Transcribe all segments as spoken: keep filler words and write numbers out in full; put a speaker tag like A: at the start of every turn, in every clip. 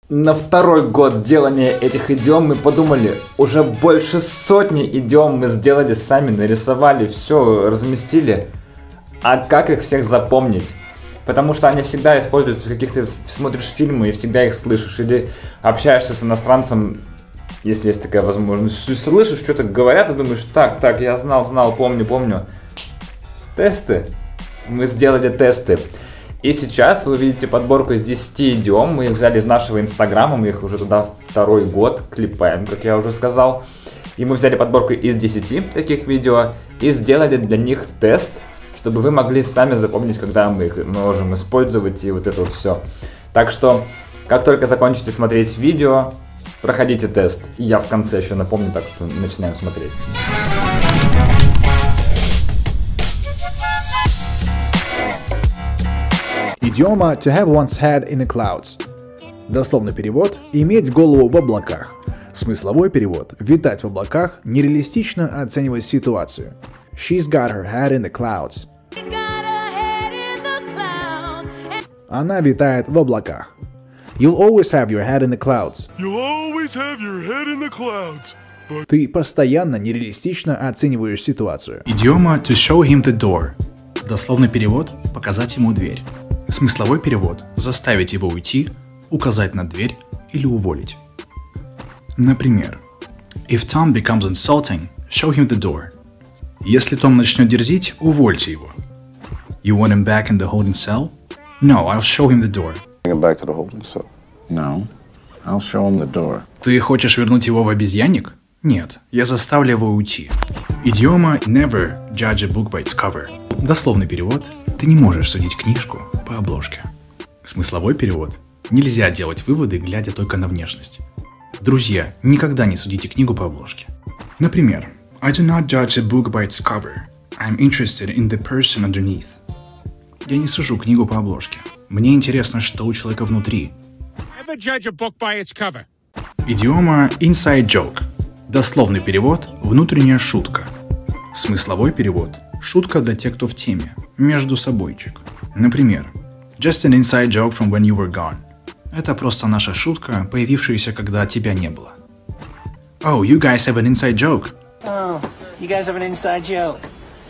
A: На второй год делания этих идиом мы подумали, уже больше сотни идиом мы сделали сами, нарисовали, все разместили. А как их всех запомнить? Потому что они всегда используются в каких-то, смотришь фильмы и всегда их слышишь. Или общаешься с иностранцем, если есть такая возможность. Слышишь, что-то говорят и думаешь, так, так, я знал, знал, помню, помню. Тесты. Мы сделали тесты. И сейчас вы видите подборку из десяти идиом. Мы их взяли из нашего инстаграма, мы их уже туда второй год клепаем, как я уже сказал. И мы взяли подборку из десяти таких видео и сделали для них тест, чтобы вы могли сами запомнить, когда мы их можем использовать и вот это вот все. Так что, как только закончите смотреть видео, проходите тест. И я в конце еще напомню, так что начинаем смотреть.
B: Идиома to have one's head in the clouds. Дословный перевод – иметь голову в облаках. Смысловой перевод – витать в облаках, нереалистично оценивать ситуацию. She's got her head in the clouds. Она витает в облаках. You'll always have your head in the clouds.
C: You'll always have your head in the clouds. But...
B: Ты постоянно нереалистично оцениваешь ситуацию.
D: Идиома to show him the door. Дословный перевод – показать ему дверь. Смысловой перевод – заставить его уйти, указать на дверь или уволить. Например, If Tom becomes insulting, show him the door. Если Том начнет дерзить, увольте его. You want him back in the holding cell? No, I'll show him the door.
E: Bring him back to the holding cell. No, I'll show him the door.
D: Ты хочешь вернуть его в обезьянник? Нет, я заставлю его уйти. Идиома never judge a book by its cover. Дословный перевод – ты не можешь судить книжку по обложке. Смысловой перевод – нельзя делать выводы, глядя только на внешность. Друзья, никогда не судите книгу по обложке. Например, I do not judge a book by its cover. I'm interested in the person underneath. Я не сужу книгу по обложке. Мне интересно, что у человека внутри.
C: Never judge a book by its cover.
D: Идиома inside joke. Дословный перевод – внутренняя шутка. Смысловой перевод – шутка для тех, кто в теме, между собойчик. Например, Just an inside joke from when you were gone. Это просто наша шутка, появившаяся, когда тебя не было. Oh, you guys have an inside joke.
F: Oh, you guys have an inside joke.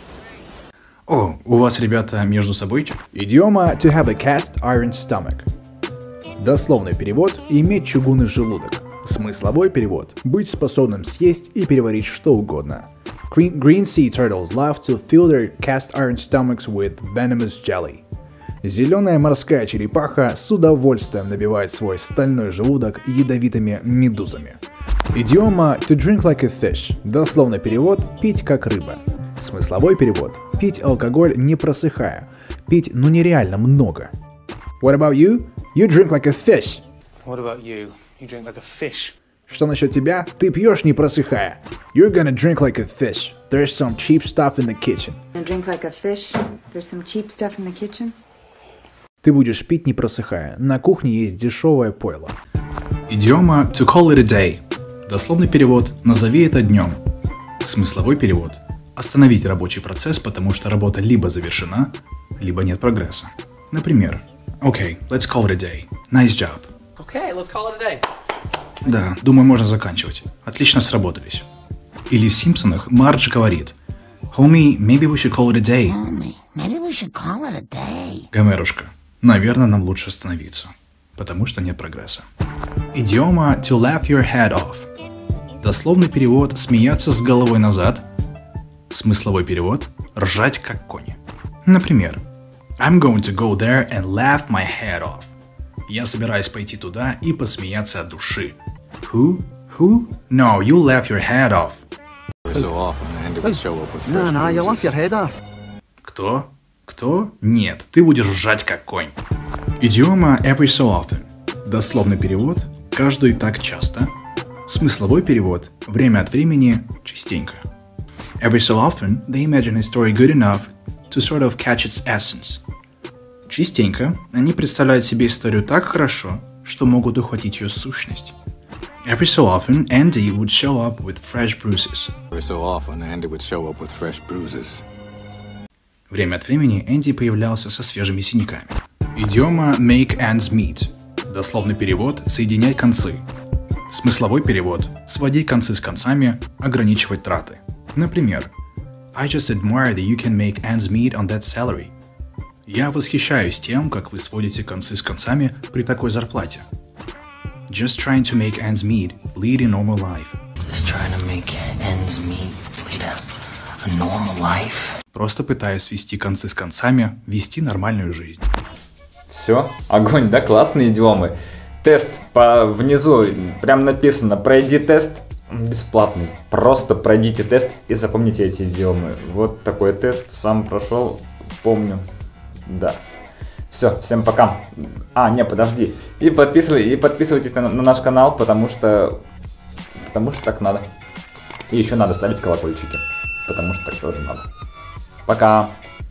D: О, у вас, ребята, между собойчик?
B: Идиома to have a cast iron stomach. Дословный перевод – иметь чугунный желудок. Смысловой перевод – быть способным съесть и переварить что угодно. Green, green sea turtles love to fill their cast iron stomachs with venomous jelly. Зеленая морская черепаха с удовольствием набивает свой стальной желудок ядовитыми медузами. Идиома to drink like a fish. Дословный перевод – пить как рыба. Смысловой перевод – пить алкоголь не просыхая. Пить ну нереально много. What about you? You drink like a fish.
F: What about you? You drink like a fish.
B: Что насчет тебя? Ты пьешь не просыхая. You're gonna drink like a fish. There's some cheap stuff in the kitchen.
G: Drink like a fish. There's some cheap stuff in the kitchen.
B: Ты будешь пить не просыхая. На кухне есть дешевое пойло.
D: Идиома to call it a day. Дословный перевод – назови это днем. Смысловой перевод – остановить рабочий процесс, потому что работа либо завершена, либо нет прогресса. Например, Okay, let's call it a day. Nice job.
F: Okay, let's call it a day.
D: Да, думаю, можно заканчивать. Отлично сработались. Или в Симпсонах Мардж говорит Homie, maybe we should call it a day.
H: Homie, maybe we should call it a day.
D: Гомерушка, наверное, нам лучше остановиться, потому что нет прогресса. Идиома to laugh your head off. Дословный перевод – смеяться с головой назад. Смысловой перевод – ржать как кони. Например, I'm going to go there and laugh my head off. Я собираюсь пойти туда и посмеяться от души. Who? Who? No, you laugh your head off.
H: No, no, you laugh your head off.
D: Кто? Кто? Нет, ты будешь ржать как конь. Идиома every so often. Дословный перевод – каждый так часто. Смысловой перевод – время от времени, частенько. Every so often, they imagine a story good enough to sort of catch its essence. Частенько они представляют себе историю так хорошо, что могут ухватить ее сущность. Every so often, Andy would show up with fresh bruises.
I: Every so often, Andy would show up with fresh bruises.
D: Время от времени Энди появлялся со свежими синяками. Идиома make ends meet. Дословный перевод – соединяй концы. Смысловой перевод – сводить концы с концами, ограничивать траты. Например, I just admire that you can make ends meet on that salary. Я восхищаюсь тем, как вы сводите концы с концами при такой зарплате. Just trying to make ends meet, lead a normal life.
H: Just trying to make ends meet, lead a, a normal life.
D: Просто пытаясь свести концы с концами, вести нормальную жизнь.
A: Все, огонь, да, классные идиомы. Тест по внизу, прям написано, пройди тест, бесплатный. Просто пройдите тест и запомните эти идиомы. Вот такой тест, сам прошел, помню. Да. Все, всем пока. А, не, подожди. И, подписывай, и подписывайтесь на, на наш канал, потому что... Потому что так надо. И еще надо ставить колокольчики. Потому что так тоже надо. Пока.